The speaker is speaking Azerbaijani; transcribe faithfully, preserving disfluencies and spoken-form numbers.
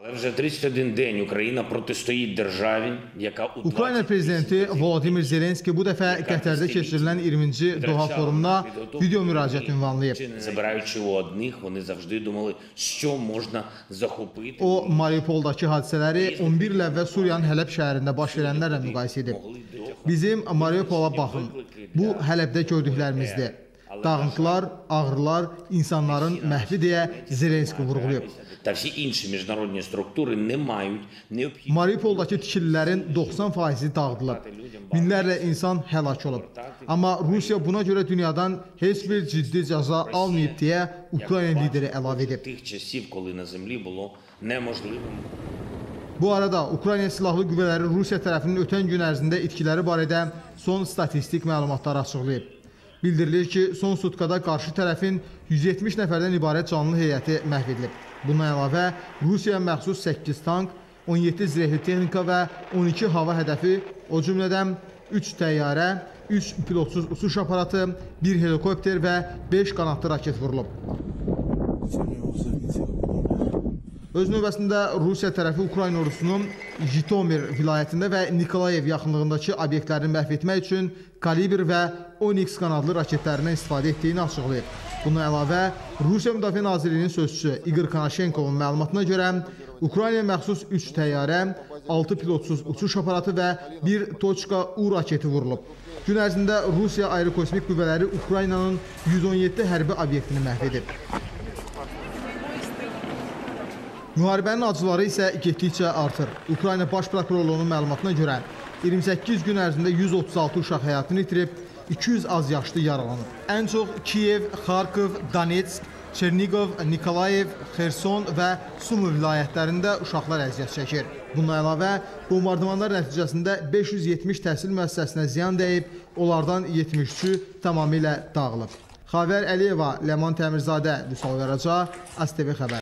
Ukrayna prezidenti Volodimir Zelenski bu dəfə Qətərdə keçirilən iyirminci Doha forumuna video müraciət ünvanlayıb. O, Mariupoldakı hadisələri on bir il əvvəl Suriyanın Hələb şəhərində baş verənlərlə müqayisə edib. Bizim Mariupola baxın, bu Hələbdə gördüklərimizdir. Dağıntılar, ağrılar, insanların məhvi deyə Zelenski vurğulayıb. Mariupoldakı tikililərin doxsan faizi dağıdılıb. Minlərlə insan həlak olub. Amma Rusiya buna görə dünyadan heç bir ciddi cəza almayıb deyə Ukrayna lideri əlavə edib. Bu arada Ukrayna Silahlı Qüvvələri Rusiya tərəfinin ötən gün ərzində itkiləri barədə son statistik məlumatları açıqlayıb. Bildirilir ki, son sutkada qarşı tərəfin yüz yetmiş nəfərdən ibarət canlı heyəti məhv edilib. Bundan əlavə, Rusiyaya məxsus səkkiz tank, on yeddi zirehli texnika və on iki hava hədəfi, o cümlədən üç təyyarə, üç pilotsuz uçuş aparatı, bir helikopter və beş qanadlı raket vurulub. Öz növbəsində Rusiya tərəfi Ukrayna ordusunun Jitomir vilayətində və Nikolayev yaxınlığındakı obyektlərini məhv etmək üçün Kalibr və Onyx qanadlı raketlərindən istifadə etdiyini açıqlayıb. Bundan əlavə, Rusiya Müdafiə Nazirliyinin sözçüsü İqor Konashenkovun məlumatına görə Ukraynaya məxsus üç təyyarə, altı pilotsuz uçuş aparatı və bir Toçka U raketi vurulub. Gün ərzində Rusiya Aerokosmik Qüvvələri Ukraynanın yüz on yeddi hərbi obyektini məhv edib. Müharibənin acıları isə getdikcə artır. Ukrayna Baş Prokurorluğunun məlumatına görə iyirmi səkkiz gün ərzində yüz otuz altı uşaq həyatını itirib, iki yüz az yaşlı yaralanıb. Ən çox Kiyev, Xarkov, Donetsk, Çernigov, Nikolayev, Xerson və Sumi vilayətlərində uşaqlar əziyyət çəkir. Bundan əlavə, bombardımanlar nəticəsində beş yüz yetmiş təhsil müəssisəsinə ziyan dəyib, onlardan yetmiş üçü tamamilə dağılıb. Xavər Əliyeva, Ləman Təmirzadə, Vüsal Qaraca, A S T V xəbər.